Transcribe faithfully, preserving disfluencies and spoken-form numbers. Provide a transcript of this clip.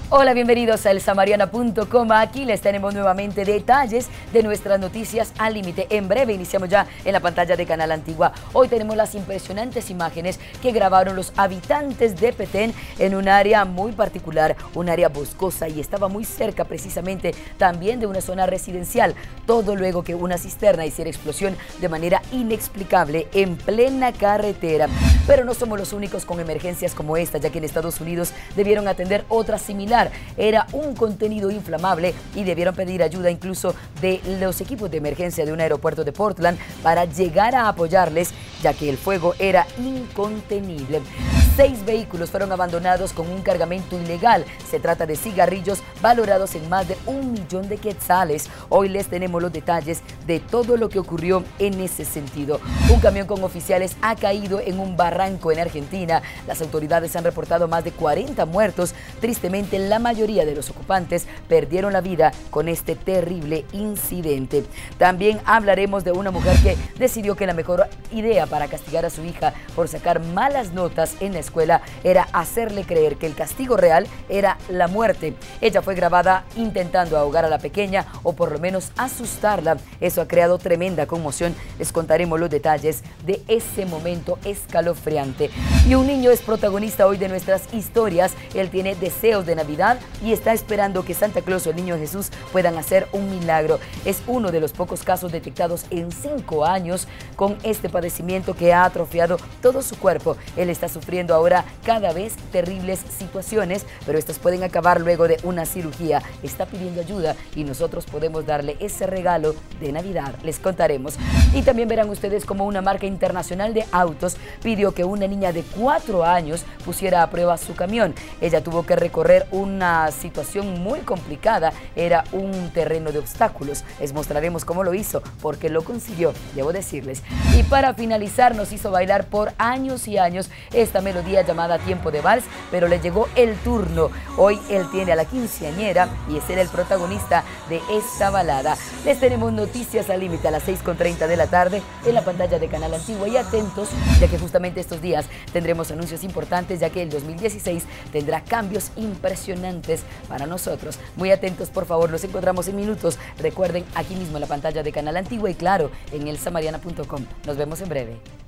Hola, bienvenidos a el samariana punto com. Aquí les tenemos nuevamente detalles de nuestras noticias al límite. En breve iniciamos ya en la pantalla de Canal Antigua. Hoy tenemos las impresionantes imágenes que grabaron los habitantes de Petén en un área muy particular, un área boscosa, y estaba muy cerca precisamente también de una zona residencial. Todo luego que una cisterna hiciera explosión de manera inexplicable en plena carretera. Pero no somos los únicos con emergencias como esta, ya que en Estados Unidos debieron atender otra similar. Era un contenido inflamable y debieron pedir ayuda incluso de los equipos de emergencia de un aeropuerto de Portland para llegar a apoyarles, ya que el fuego era incontenible. Seis vehículos fueron abandonados con un cargamento ilegal. Se trata de cigarrillos valorados en más de un millón de quetzales. Hoy les tenemos los detalles de todo lo que ocurrió en ese sentido. Un camión con oficiales ha caído en un barranco en Argentina. Las autoridades han reportado más de cuarenta muertos. Tristemente, la mayoría de los ocupantes perdieron la vida con este terrible incidente. También hablaremos de una mujer que decidió que la mejor idea para castigar a su hija por sacar malas notas en la escuela era hacerle creer que el castigo real era la muerte. Ella fue grabada intentando ahogar a la pequeña o por lo menos asustarla. Eso ha creado tremenda conmoción. Les contaremos los detalles de ese momento escalofriante. Y un niño es protagonista hoy de nuestras historias. Él tiene deseos de Navidad y está esperando que Santa Claus o el Niño Jesús puedan hacer un milagro. Es uno de los pocos casos detectados en cinco años con este padecimiento que ha atrofiado todo su cuerpo. Él está sufriendo ahora cada vez terribles situaciones, pero estas pueden acabar luego de una cirugía. Está pidiendo ayuda y nosotros podemos darle ese regalo de Navidad. Les contaremos. Y también verán ustedes cómo una marca internacional de autos pidió que una niña de cuatro años pusiera a prueba su camión. Ella tuvo que recorrer una situación muy complicada. Era un terreno de obstáculos. Les mostraremos cómo lo hizo, porque lo consiguió, debo decirles. Y para finalizar, nos hizo bailar por años y años esta melodía llamada Tiempo de Vals, pero le llegó el turno. Hoy él tiene a la quinceañera y es él el protagonista de esta balada. Les tenemos noticias al límite a las seis con treinta de la tarde en la pantalla de Canal Antigua, y atentos, ya que justamente estos días tendremos anuncios importantes, ya que el dos mil dieciséis tendrá cambios impresionantes para nosotros. Muy atentos, por favor, nos encontramos en minutos. Recuerden, aquí mismo en la pantalla de Canal Antigua y claro, en el samariana punto com. Nos vemos en breve.